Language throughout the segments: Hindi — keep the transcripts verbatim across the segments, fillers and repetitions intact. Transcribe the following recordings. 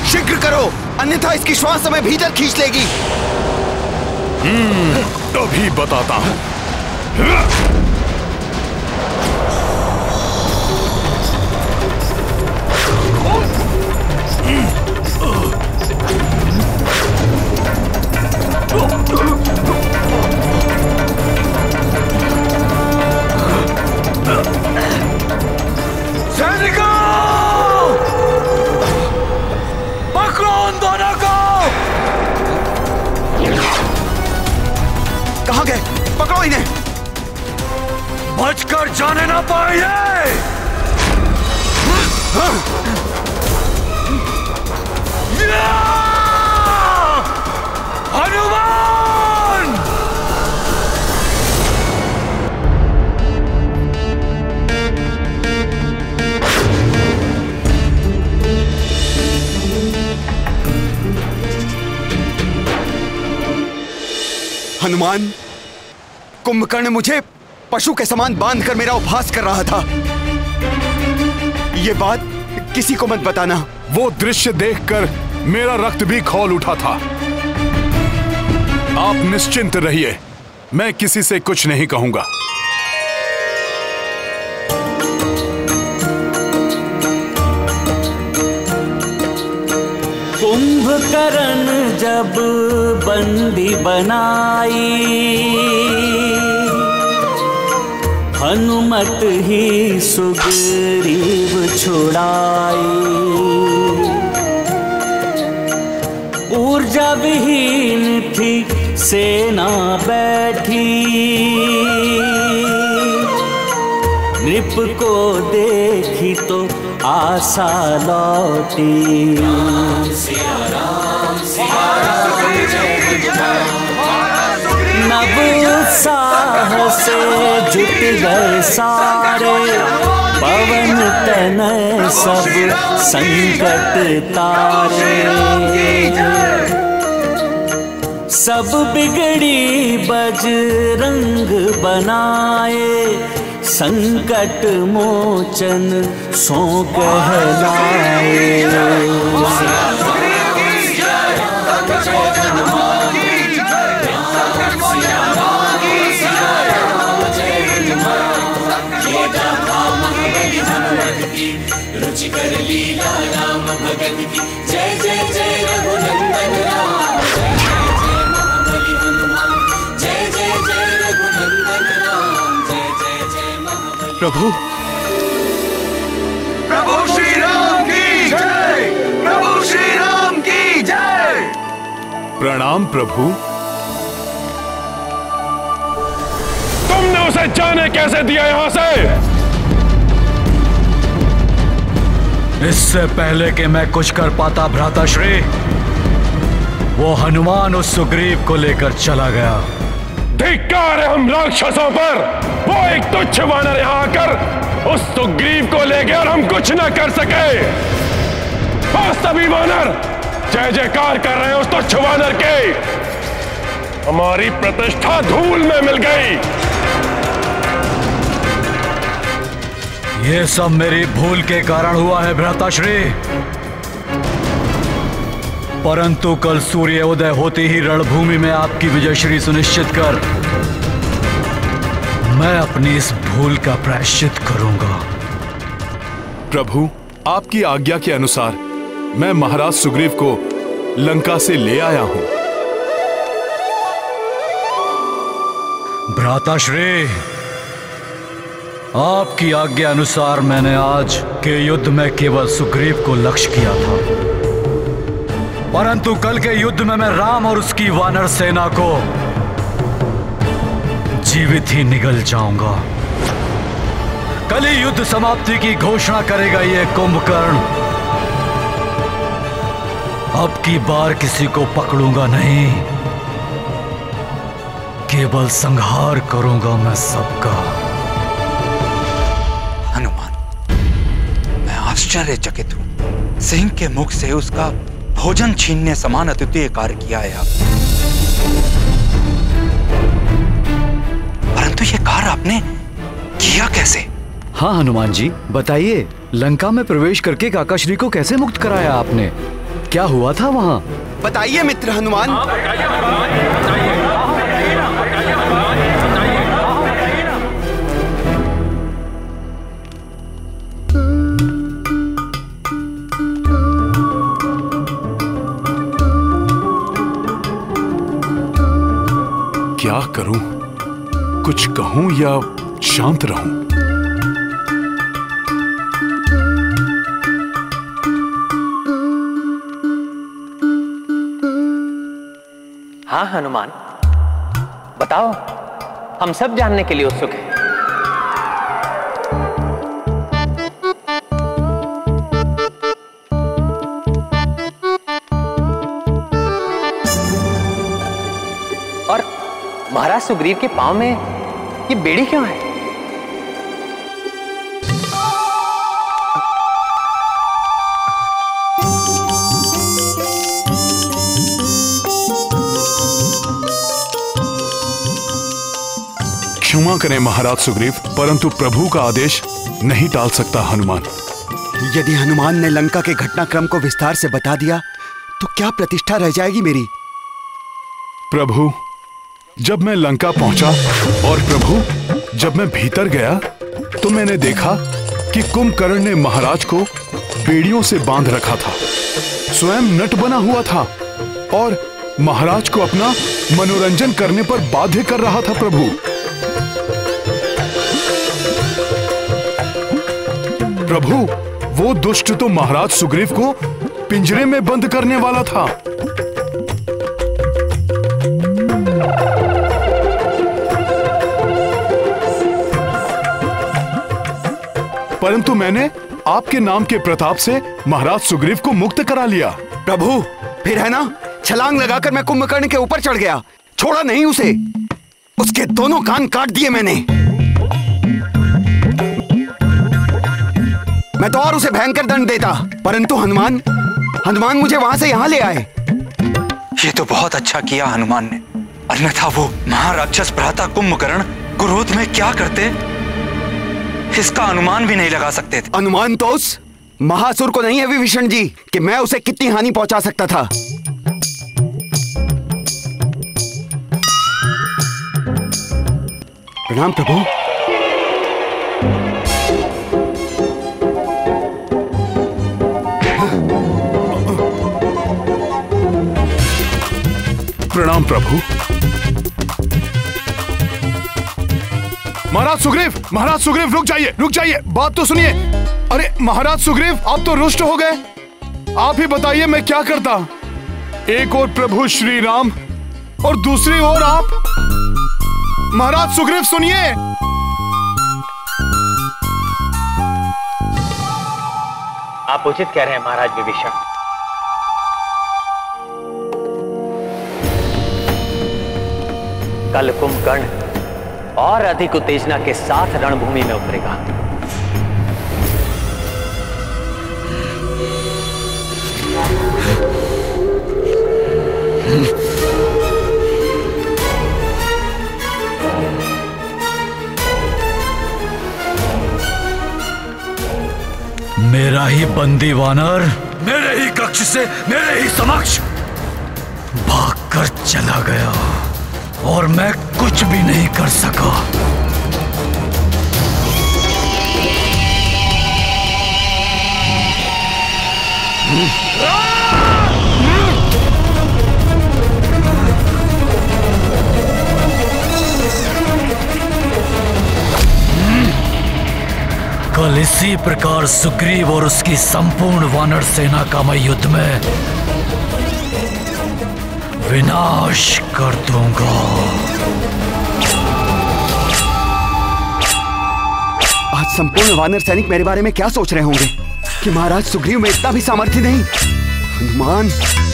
शीघ्र करो, अन्यथा इसकी श्वास हमें भीतर खींच लेगी। हम्म, अभी बताता हूं। कहाँ गए? पकड़ो इन्हें। बचकर जाने ना पाएंगे। हनुमान! हनुमान, कुंभकर्ण मुझे पशु के समान बांधकर मेरा उपहास कर रहा था। ये बात किसी को मत बताना। वो दृश्य देखकर मेरा रक्त भी खौल उठा था। आप निश्चिंत रहिए, मैं किसी से कुछ नहीं कहूंगा। कुंभकर्ण जब बंदी बनाई, हनुमत ही सुग्रीव छुड़ाई। ऊर्जा विहीन थी सेना बैठी, नृप को देखी तो आशा लौटी। नव उत्साह से जुट गए सारे, पवन तनय सब संकट तारे। सब बिगड़ी बजरंग बनाए, संकट मोचन सो कहलाए। रुचिकर लीला राम भगत की, जय जय जय रघुनंदन राम। जय जय महाबली हनुमान, जय जय जय रघुनंदन राम। जय जय जय महाबली। प्रभु, प्रभु श्री राम की जय, प्रभु श्री राम की जय। प्रणाम प्रभु। तुमने उसे जाने कैसे दिया यहां से? इससे पहले कि मैं कुछ कर पाता भ्राताश्री, वो हनुमान उस सुग्रीव को लेकर चला गया। धिक्कार है हम राक्षसों पर। वो एक तुच्छ वानर यहाँ आकर उस सुग्रीव को ले गया और हम कुछ न कर सके। बस सभी वानर जय जयकार कर रहे हैं उस तुच्छ वानर के। हमारी प्रतिष्ठा धूल में मिल गई। ये सब मेरी भूल के कारण हुआ है भ्राताश्री, परंतु कल सूर्य उदय होते ही रणभूमि में आपकी विजयश्री सुनिश्चित कर मैं अपनी इस भूल का प्रायश्चित करूंगा। प्रभु, आपकी आज्ञा के अनुसार मैं महाराज सुग्रीव को लंका से ले आया हूं। भ्राताश्री, आपकी आज्ञा अनुसार मैंने आज के युद्ध में केवल सुग्रीव को लक्ष्य किया था, परंतु कल के युद्ध में मैं राम और उसकी वानर सेना को जीवित ही निगल जाऊंगा। कल ही युद्ध समाप्ति की घोषणा करेगा ये कुंभकर्ण। अब की बार किसी को पकड़ूंगा नहीं, केवल संहार करूंगा मैं सबका। हनुमान, मैं आश्चर्यचकित हूं। सिंह के मुख से उसका भोजन छीनने समान अद्वितीय कार्य किया है आपने, परंतु ये कार्य आपने किया कैसे? हाँ हनुमान जी, बताइए, लंका में प्रवेश करके काकाश्री को कैसे मुक्त कराया आपने? क्या हुआ था वहाँ? बताइए मित्र हनुमान। क्या करूं? कुछ कहूं या शांत रहूं? हाँ हनुमान, बताओ, हम सब जानने के लिए उत्सुक हैं। और महाराज सुग्रीव के पांव में ये बेड़ी क्यों है? क्षमा करें महाराज सुग्रीव, परंतु प्रभु का आदेश नहीं टाल सकता हनुमान। यदि हनुमान ने लंका के घटनाक्रम को विस्तार से बता दिया तो क्या प्रतिष्ठा रह जाएगी मेरी? प्रभु, जब मैं लंका पहुंचा और प्रभु जब मैं भीतर गया तो मैंने देखा कि कुंभकर्ण ने महाराज को बेड़ियों से बांध रखा था, स्वयं नट बना हुआ था और महाराज को अपना मनोरंजन करने पर बाध्य कर रहा था। प्रभु प्रभु वो दुष्ट तो महाराज सुग्रीव को पिंजरे में बंद करने वाला था। परंतु मैंने आपके नाम के प्रताप से महाराज सुग्रीव को मुक्त करा लिया। प्रभु फिर है ना, छलांग लगाकर मैं कुंभकर्ण के ऊपर चढ़ गया, छोड़ा नहीं उसे। उसके दोनों कान काट दिए मैंने। मैं तो और उसे भयंकर दंड देता, परंतु हनुमान हनुमान मुझे वहां से यहां ले आए। ये तो बहुत अच्छा किया हनुमान ने, अन्यथा वो महाराक्षस भ्राता कुंभकर्ण क्रोध में क्या करते इसका अनुमान भी नहीं लगा सकते थे। अनुमान तो उस महासुर को नहीं है विभीषण जी कि मैं उसे कितनी हानि पहुंचा सकता था। प्रणाम प्रभु। प्रणाम प्रभु। महाराज सुग्रीव, महाराज सुग्रीव रुक जाइए, रुक जाइए, बात तो सुनिए। अरे महाराज सुग्रीव, आप तो रुष्ट हो गए। आप ही बताइए मैं क्या करता। एक और प्रभु श्री राम और दूसरी ओर आप। महाराज सुग्रीव सुनिए। आप उचित कह रहे हैं महाराज विभीषण। कल कुंभकर्ण और अधिक उत्तेजना के साथ रणभूमि में उतरेगा। मेरा ही बंदी वानर मेरे ही कक्ष से मेरे ही समक्ष भागकर चला गया और मैं कुछ भी नहीं कर सका। कल इसी प्रकार सुग्रीव और उसकी संपूर्ण वानर सेना का मैं युद्ध में विनाश कर दूंगा। आज संपूर्ण वानर सैनिक मेरे बारे में क्या सोच रहे होंगे कि महाराज सुग्रीव में इतना भी सामर्थ्य नहीं। हनुमान,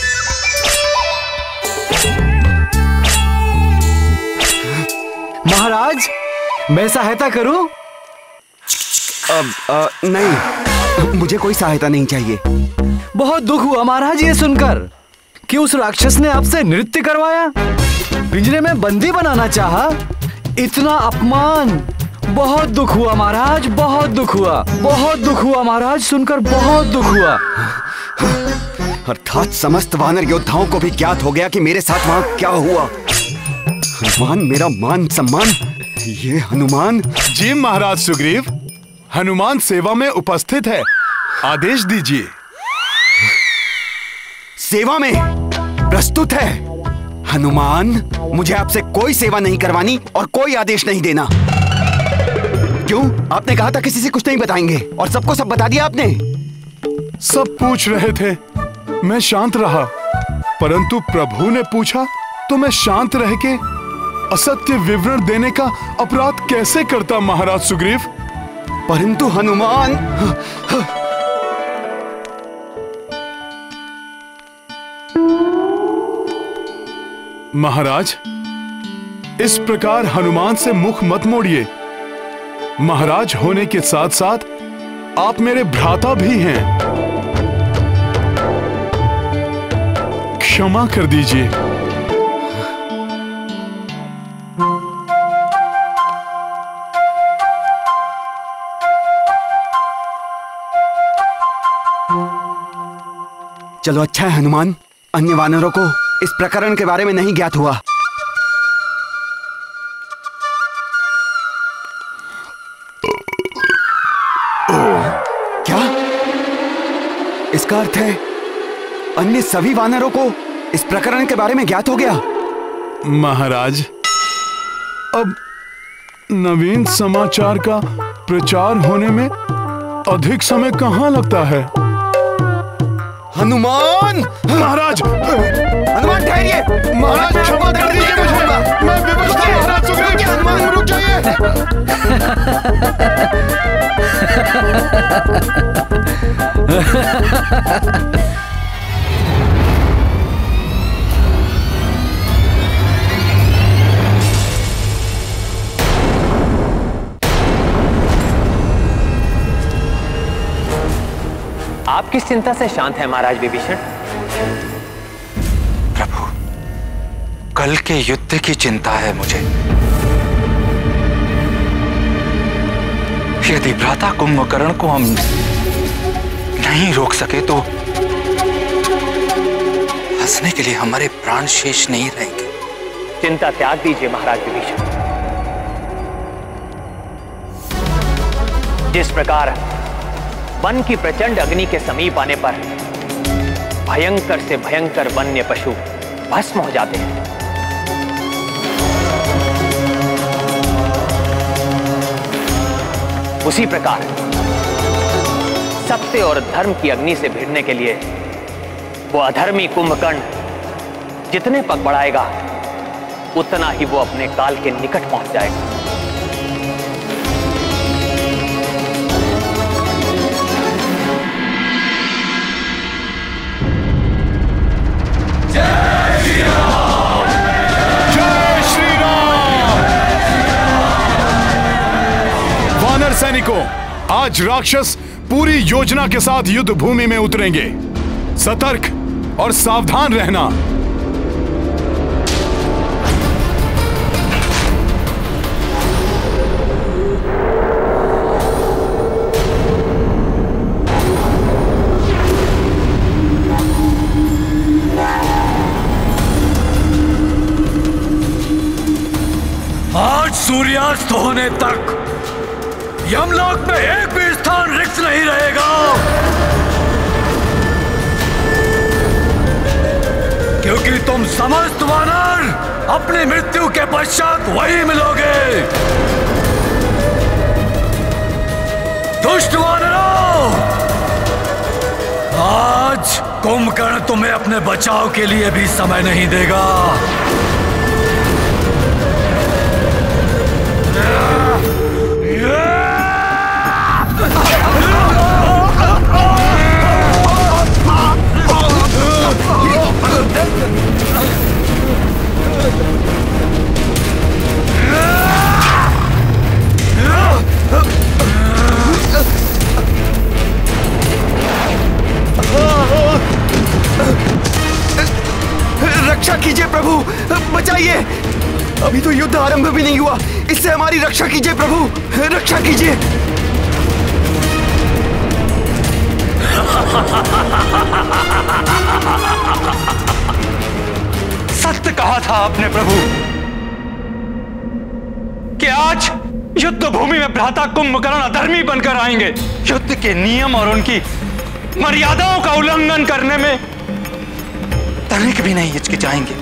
महाराज मैं सहायता करूं? अब आ, नहीं, मुझे कोई सहायता नहीं चाहिए। बहुत दुख हुआ महाराज ये सुनकर कि उस राक्षस ने आपसे नृत्य करवाया, पिंजरे में बंदी बनाना चाहा। इतना अपमान, बहुत दुख हुआ महाराज, बहुत दुख हुआ, बहुत दुख हुआ महाराज, सुनकर बहुत दुख हुआ। अर्थात समस्त वानर योद्धाओं को भी ज्ञात हो गया कि मेरे साथ वहां क्या हुआ। हनुमान मेरा मान सम्मान, ये हनुमान। जी महाराज सुग्रीव, हनुमान सेवा में उपस्थित है, आदेश दीजिए। सेवा में प्रस्तुत है। हनुमान, मुझे आपसे कोई सेवा नहीं करवानी और कोई आदेश नहीं देना। क्यों? आपने कहा था किसी से कुछ नहीं बताएंगे और सबको सब बता दिया आपने। सब पूछ रहे थे, मैं शांत रहा, परंतु प्रभु ने पूछा तो मैं शांत रह के असत्य विवरण देने का अपराध कैसे करता महाराज सुग्रीव। परंतु हनुमान, महाराज, इस प्रकार हनुमान से मुख मत मोड़िए। महाराज होने के साथ साथ आप मेरे भ्राता भी हैं। क्षमा कर दीजिए। चलो अच्छा है हनुमान, अन्य वानरों को इस प्रकरण के बारे में नहीं ज्ञात हुआ। क्या? इसका अर्थ है अन्य सभी वानरों को इस प्रकरण के बारे में ज्ञात हो गया। महाराज, अब नवीन समाचार का प्रचार होने में अधिक समय कहां लगता है। हनुमान! महाराज! हनुमान ठहरिए! महाराज क्षमा कर दीजिए मुझे, मैं विवश था महाराज सुग्रीव। हनुमान रुक जाइए। आप किस चिंता से शांत हैं महाराज विभीषण? प्रभु, कल के युद्ध की चिंता है मुझे। यदि भ्राता कुंभकर्ण को हम नहीं रोक सके तो हंसने के लिए हमारे प्राण शेष नहीं रहेंगे। चिंता त्याग दीजिए महाराज विभीषण। जिस प्रकार वन की प्रचंड अग्नि के समीप आने पर भयंकर से भयंकर वन्य पशु भस्म हो जाते हैं, उसी प्रकार सत्य और धर्म की अग्नि से भिड़ने के लिए वो अधर्मी कुंभकर्ण जितने पग बढ़ाएगा उतना ही वो अपने काल के निकट पहुंच जाएगा। सैनिकों, आज राक्षस पूरी योजना के साथ युद्ध भूमि में उतरेंगे। सतर्क और सावधान रहना। आज सूर्यास्त होने तक यमलोक में एक भी स्थान रिक्त नहीं रहेगा, क्योंकि तुम समस्त वानर अपनी मृत्यु के पश्चात वही मिलोगे। दुष्ट वानरों, आज कुंभकर्ण तुम्हें अपने बचाव के लिए भी समय नहीं देगा। रक्षा कीजिए प्रभु, बचाइए। अभी तो युद्ध आरंभ भी नहीं हुआ, इससे हमारी रक्षा कीजिए प्रभु, रक्षा कीजिए। सत्य कहा था आपने प्रभु कि आज युद्ध भूमि में भ्राता कुंभकर्ण अधर्मी बनकर आएंगे। युद्ध के नियम और उनकी मर्यादाओं का उल्लंघन करने में तनिक भी नहीं हिचकिचाएंगे।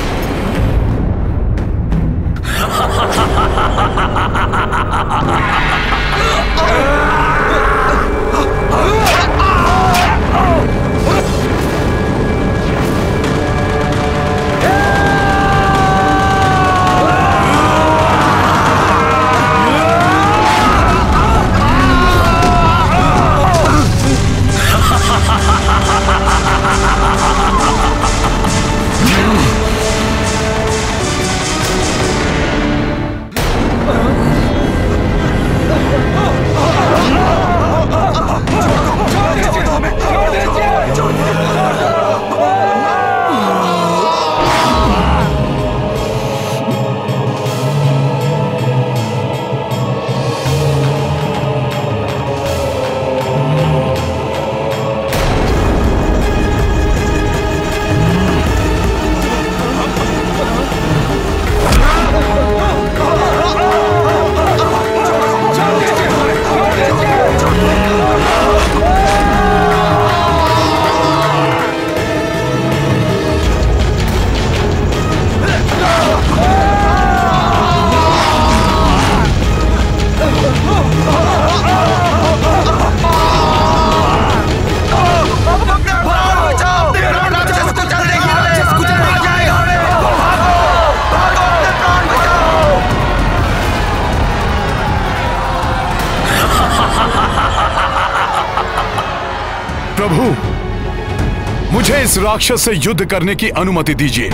मुझे इस राक्षस से युद्ध करने की अनुमति दीजिए।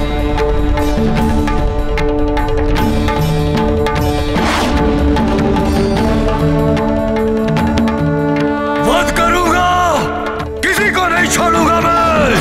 वध करूंगा, किसी को नहीं छोड़ूंगा मैं।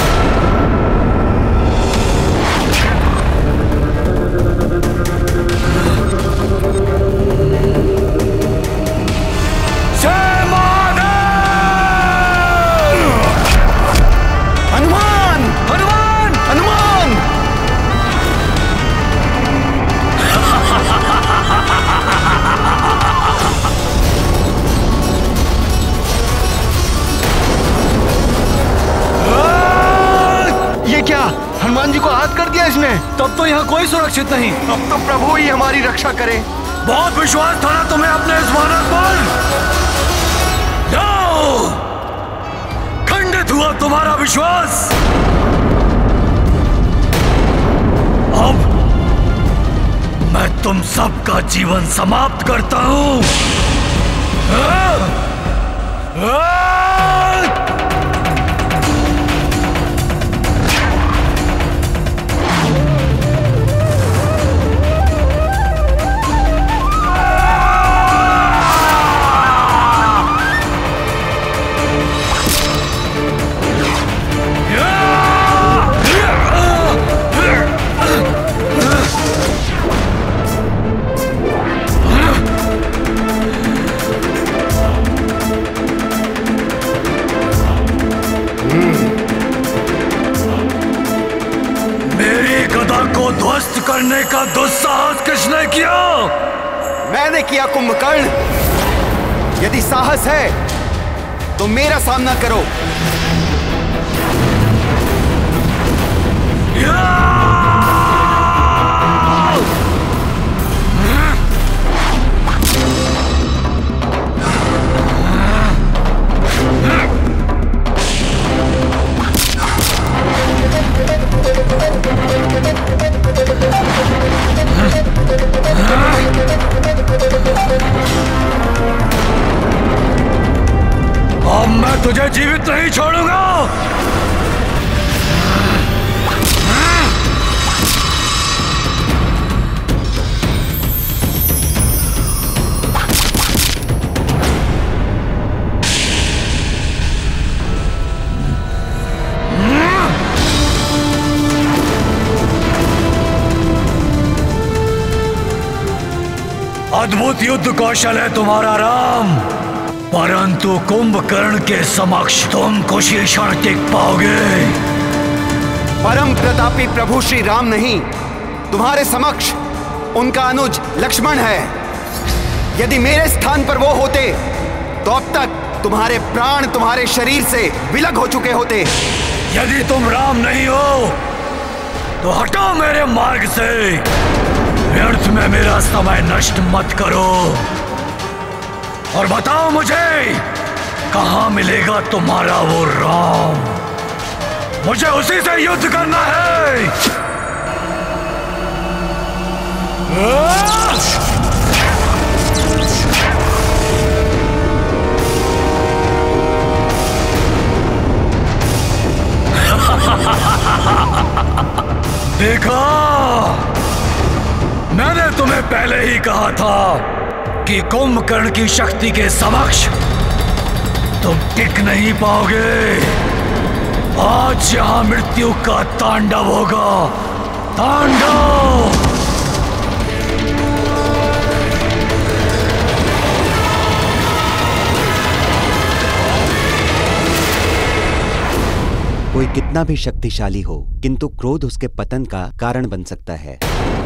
हनुमान जी को हाथ कर दिया इसने। तब तो यहाँ कोई सुरक्षित नहीं। अब तो प्रभु ही हमारी रक्षा करे। बहुत विश्वास था ना तुम्हें अपने इस वानर पर। जाओ, खंडित हुआ तुम्हारा विश्वास। अब मैं तुम सबका जीवन समाप्त करता हूं। आ, आ, ध्वस्त करने का दुस्साहस किसने किया? मैंने किया कुंभकर्ण। यदि साहस है तो मेरा सामना करो। अब मैं तुझे जीवित नहीं छोड़ूंगा। अद्भुत युद्ध कौशल है तुम्हारा राम। परंतु कुंभकर्ण के समक्ष तुम कुछ ही क्षण टिक पाओगे। परम प्रतापी प्रभु श्री राम नहीं, तुम्हारे समक्ष उनका अनुज लक्ष्मण है। यदि मेरे स्थान पर वो होते तो अब तक तुम्हारे प्राण तुम्हारे शरीर से विलग हो चुके होते। यदि तुम राम नहीं हो तो हटो मेरे मार्ग से। व्यर्थ में मेरा समय नष्ट मत करो और बताओ मुझे कहां मिलेगा तुम्हारा वो राम। मुझे उसी से युद्ध करना है। देखा, मैंने तुम्हें पहले ही कहा था कि कुंभकर्ण की शक्ति के समक्ष तुम टिक नहीं पाओगे। आज यहां मृत्यु का तांडव होगा, तांडव। कोई कितना भी शक्तिशाली हो, किंतु क्रोध उसके पतन का कारण बन सकता है।